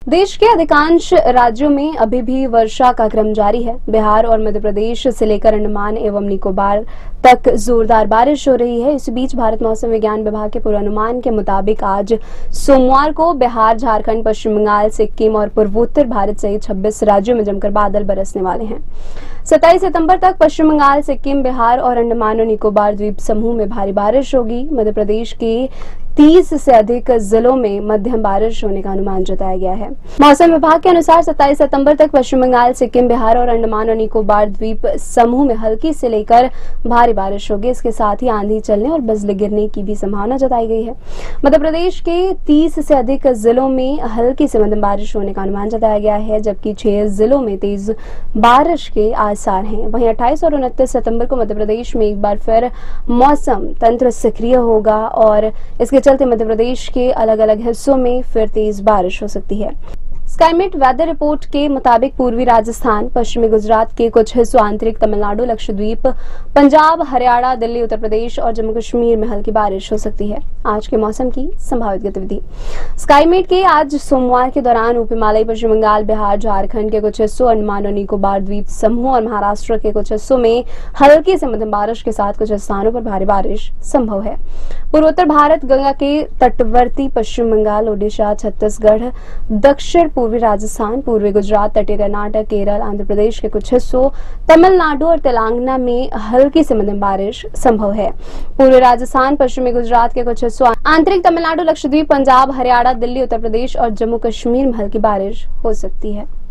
देश के अधिकांश राज्यों में अभी भी वर्षा का क्रम जारी है। बिहार और मध्य प्रदेश से लेकर अंडमान एवं निकोबार तक जोरदार बारिश हो रही है। इस बीच भारत मौसम विज्ञान विभाग के पूर्वानुमान के मुताबिक आज सोमवार को बिहार, झारखंड, पश्चिम बंगाल, सिक्किम और पूर्वोत्तर भारत सहित 26 राज्यों में जमकर बादल बरसने वाले हैं। 27 सितंबर तक पश्चिम बंगाल, सिक्किम, बिहार और अंडमान और निकोबार द्वीप समूह में भारी बारिश होगी। मध्य प्रदेश के 30 से अधिक जिलों में मध्यम बारिश होने का अनुमान जताया गया है। मौसम विभाग के अनुसार 27 सितंबर तक पश्चिम बंगाल, सिक्किम, बिहार और अंडमान और निकोबार द्वीप समूह में हल्की से लेकर भारी बारिश होगी। इसके साथ ही आंधी चलने और बिजली गिरने की भी संभावना जताई गई है। मध्य प्रदेश के 30 से अधिक जिलों में हल्की से मध्यम बारिश होने का अनुमान जताया गया है, जबकि 6 जिलों में तेज बारिश के आसार हैं। वहीं 28 और 29 सितंबर को मध्य प्रदेश में एक बार फिर मौसम तंत्र सक्रिय होगा और इसके चलते मध्य प्रदेश के अलग अलग हिस्सों में फिर तेज बारिश हो सकती है। स्काईमेट वेदर रिपोर्ट के मुताबिक पूर्वी राजस्थान, पश्चिमी गुजरात के कुछ हिस्सों, आंतरिक तमिलनाडु, लक्षद्वीप, पंजाब, हरियाणा, दिल्ली, उत्तर प्रदेश और जम्मू कश्मीर में हल्की बारिश हो सकती है। आज के मौसम की संभावित गतिविधि। स्काईमेट के आज सोमवार के दौरान ऊपरी हिमालय, पश्चिम बंगाल, बिहार, झारखंड के कुछ हिस्सों, अंडमान और निकोबार द्वीप समूह और महाराष्ट्र के कुछ हिस्सों में हल्की से मध्यम बारिश के साथ कुछ स्थानों पर भारी बारिश संभव है। पूर्वोत्तर भारत, गंगा के तटवर्ती पश्चिम बंगाल, ओडिशा, छत्तीसगढ़, दक्षिण पूर्वी राजस्थान, पूर्वी गुजरात, तटीय कर्नाटक, केरल, आंध्र प्रदेश के कुछ हिस्सों, तमिलनाडु और तेलंगाना में हल्की से मध्यम बारिश संभव है। पूर्वी राजस्थान, पश्चिमी गुजरात के कुछ हिस्सों, आंतरिक तमिलनाडु, लक्षद्वीप, पंजाब, हरियाणा, दिल्ली, उत्तर प्रदेश और जम्मू कश्मीर में हल्की बारिश हो सकती है।